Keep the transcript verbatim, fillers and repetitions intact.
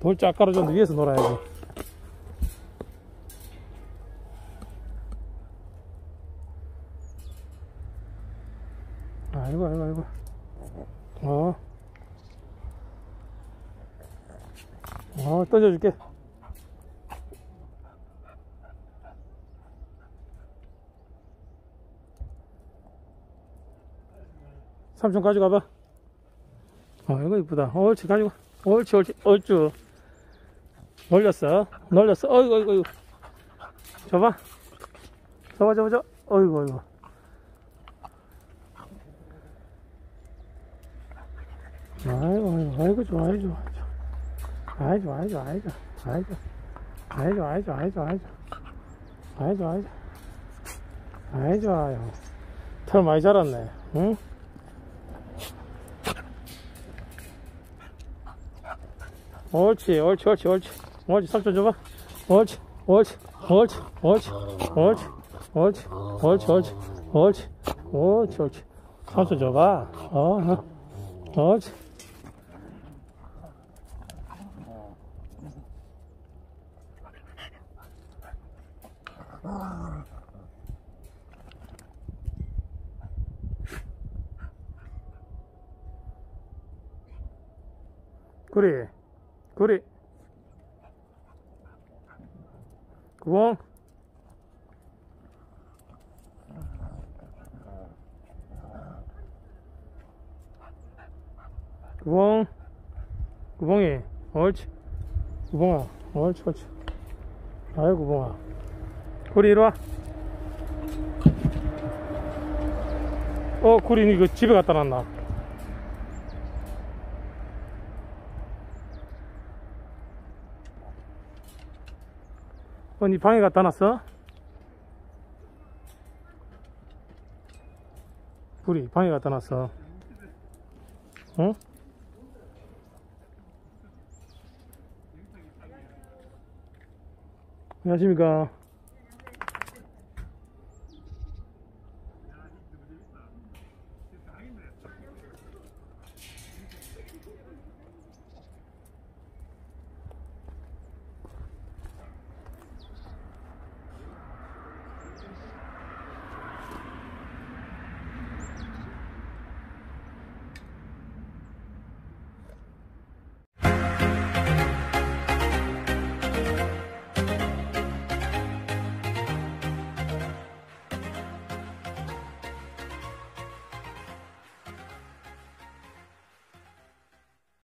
돌 쫙 깔아줬는데 위에서 놀아야지. 아이고 아이고 아이고. 어. 어, 던져줄게. 삼촌 가져가봐. 어, 이거 이쁘다. 옳지, 가지고. 옳지, 옳지, 옳쭈. 놀렸어. 놀렸어. 어이구, 어이구, 어이구. 줘봐. 줘봐, 줘봐, 줘봐. 어이구, 어이구. 아이고, 아이고, 아이고, 좋아, 아이고, 좋아. 아이고, 아이고, 아이고, 아이고. 아이고, 아이고, 아이고, 아이고. 아이고, 아이고. 아이, 좋아요. 털 많이 자랐네. 응? 옳지, 옳지, 옳지, 옳지. 옳지, 삼촌 줘봐. 옳지, 옳지, 옳지, 옳지, 옳지, 옳지, 옳지, 옳지, 옳지, 옳지, 옳지. 삼촌 줘봐. 어, 어. 옳지. 그래, 그래. 구멍. 구멍. 구멍이. 옳지. 구멍아. 옳지, 옳지. 아이, 구멍아. 구리, 이리 와. 어, 구리, 이거 집에 갖다 놨나? 어, 니 방에 갖다 놨어? 구리, 방에 갖다 놨어. 응? 안녕하십니까.